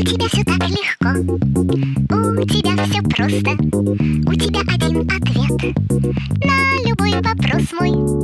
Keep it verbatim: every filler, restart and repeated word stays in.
тебя все так легко, у тебя все просто, у тебя один ответ на любой вопрос мой.